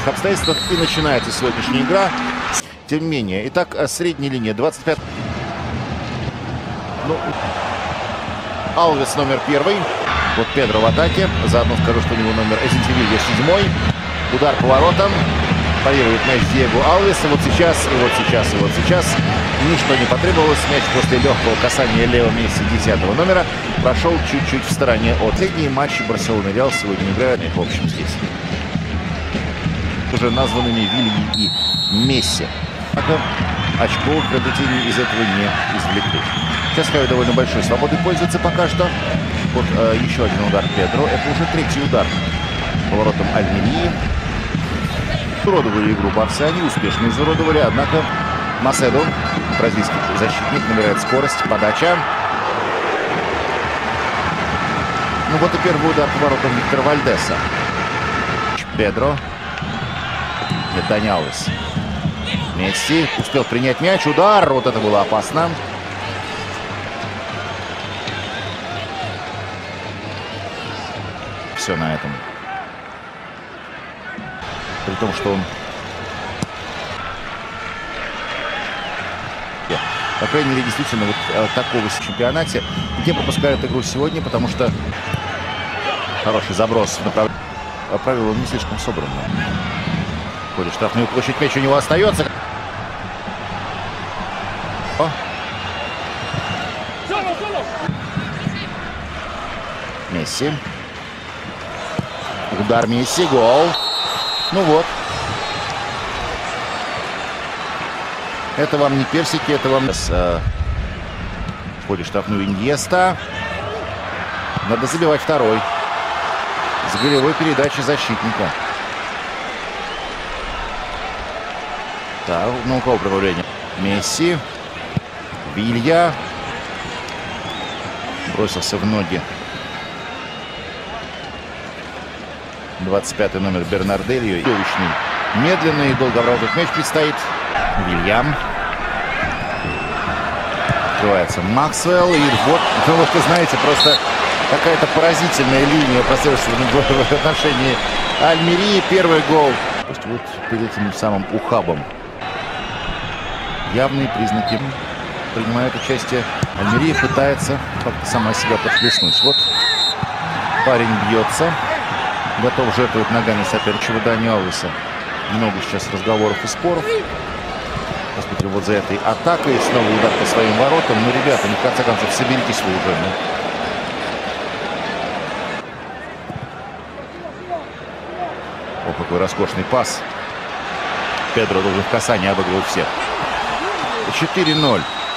этих обстоятельствах и начинается сегодняшняя игра. Тем не менее, итак, средняя линия 25. Ну, Алвес номер 1. Вот Педро в атаке. Заодно скажу, что у него номер Эзентивилья 7. Удар по воротам. Парирует мяч Диего Алвес. И вот сейчас, и вот сейчас, и вот сейчас. Ничто не потребовалось. Мяч после легкого касания Лео Месси 10 номера прошел чуть-чуть в стороне от. Последние матчи Барселоны и Реал сегодня играют, в общем, здесь. Уже названными Вильи и Месси. Однако очковых приобретений из этого не извлекли. Сейчас Хавио довольно большой свободой пользуется пока что. Вот еще один удар Педро. Это уже третий удар поворотом Альмерии. Изуродовали игру Барсы. Они успешно изуродовали. Однако Маседо, бразильский защитник, набирает скорость. Подача. Ну вот и первый удар поворотом Виктора Вальдеса. Педро. Нет, Дани Алвес. Месси успел принять мяч. Удар. Вот это было опасно. Все на этом. При том, что он... По крайней мере, действительно, вот такого в чемпионате. Где пропускают игру сегодня, потому что хороший заброс в направлении. Правило не слишком собрано. Ходит штрафную площадь, мяч у него остается. О. Месси. Удар Месси, гол. Ну вот. Это вам не персики, это вам... Входит штрафную Иньеста. Надо забивать второй. С голевой передачи защитника. Так, ну у кого пробавление? Месси. Вилья. Бросился в ноги. 25-й номер Бернардельо. Медленно и долго обработать мяч предстоит. Вильям. Открывается Максвелл. И вот, ну, вы знаете, просто какая-то поразительная линия последовательно в отношении Альмерии. Первый гол. Вот перед этим самым ухабом. Явные признаки. Принимает участие. Альмерия пытается как-то сама себя подхлестнуть. Вот парень бьется. Готов жертвовать ногами соперничего Дани Алвеса. Много сейчас разговоров и споров. Посмотрим вот за этой атакой. Снова удар по своим воротам. Ну, ребята, ну, в конце концов, соберитесь вы уже. Ну. О, какой роскошный пас. Педро должен в касании обыгрывать всех. 4-0.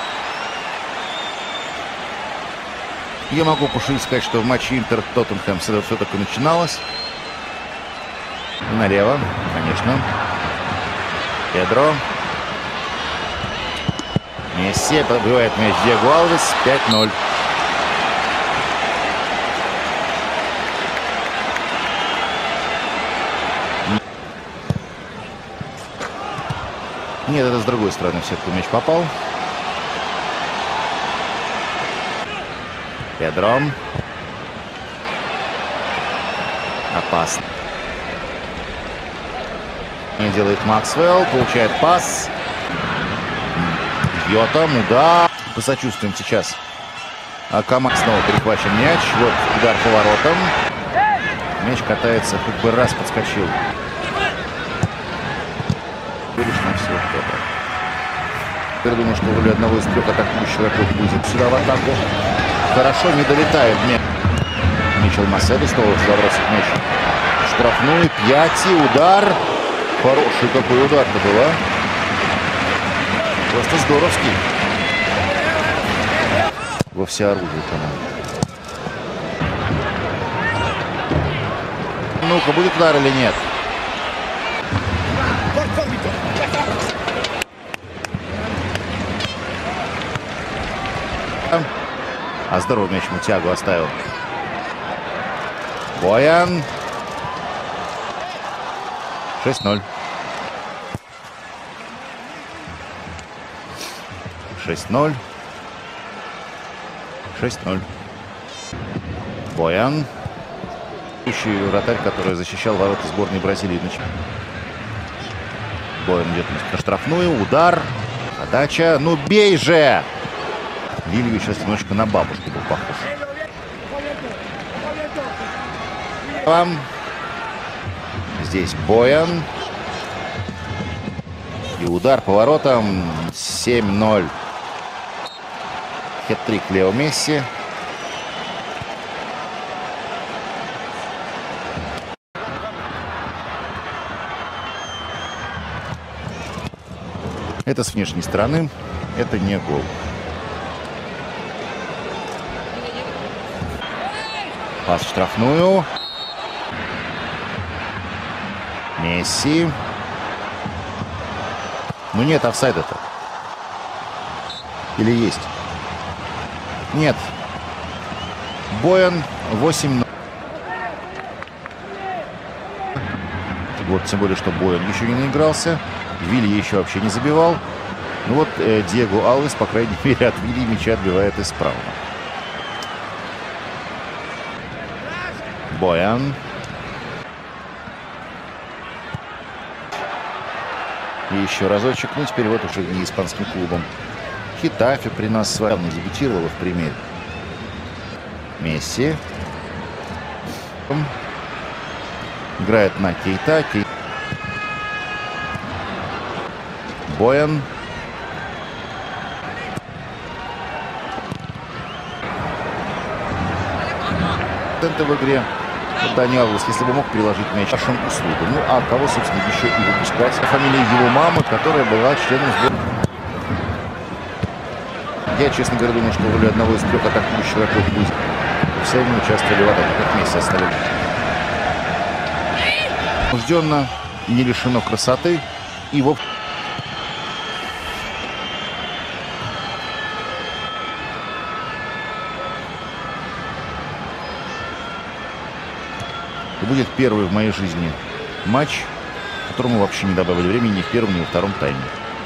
Я могу пошутить сказать, что в матче Интер-Тоттенхэм все только начиналось. Налево, конечно. Педро. Месси подбивает мяч Диего Алвес. 5-0. Нет, это с другой стороны в сетку мяч попал. Педро. Опасно. Не делает Максвелл. Получает пас. Бьет там. Удар. Посочувствуем сейчас. А команда снова перехвачен мяч. Вот удар по воротам. Мяч катается. Хоть бы раз подскочил. Я думаю, что в роли одного из трех атакующих игроков будет сюда в атаку. Хорошо, не долетает мяч. Мичел Маседо снова забросит мяч. Штрафной. Пьяти. Удар. Хороший какой удар-то был, а? Просто здоровский. Во всеоружие, по-моему. Ну-ка, будет удар или нет? А здоровый мяч Мутиагу оставил. Боян. 6-0. 6-0. 6-0. Боян. Вратарь, который защищал ворота сборной Бразилии. Боян идет на штрафную. Удар. Подача. Ну бей же! Лильевич сейчас немножко на бабушку был похож. Здесь Боян. И удар поворотом. 7-0. Хет-трик Лео Месси. Это с внешней стороны. Это не гол. Пас в штрафную. Месси. Ну нет офсайда-то. Или есть? Нет. Боян 8-0. Вот, тем более, что Боян еще не наигрался. Вилли еще вообще не забивал. Ну вот Диего Алвес, по крайней мере, от Вилли мяча отбивает исправно. Боян. И еще разочек. Ну, теперь вот уже не испанским клубом. Хетафе при нас с вами дебютировала в премьере. Месси. Играет на Кейта. Боян. Это в игре. Дани Алвес, если бы мог приложить мяч нашим услугам. Ну, а кого, собственно, еще и выпускать? Фамилия его мамы, которая была членом сборной. Я, честно говоря, думаю, что в роли одного из трех атакующих игроков будет. Все они участвовали в атаке, как Месси оставили. Нужденно, не лишено красоты. И в будет первый в моей жизни матч, которому вообще не добавили времени ни в первом, ни во втором тайме.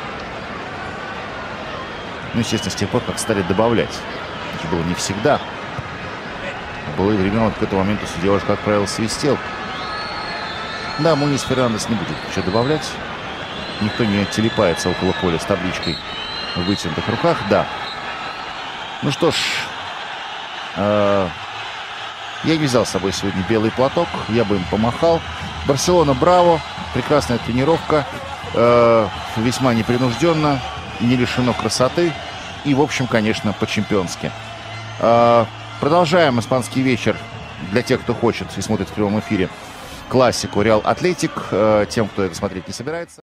Ну, естественно, с тех пор, как стали добавлять. Это было не всегда. Было и времена, вот к этому моменту судья уже, как правило, свистел. Да, Мунис Фернандес не будет еще добавлять. Никто не телепается около поля с табличкой в вытянутых руках. Да. Ну что ж, я не взял с собой сегодня белый платок. Я бы им помахал. Барселона, браво. Прекрасная тренировка. Весьма непринужденно. Не лишено красоты. И, в общем, конечно, по-чемпионски. Продолжаем испанский вечер. Для тех, кто хочет и смотрит в прямом эфире классику Реал Атлетик. Тем, кто это смотреть не собирается.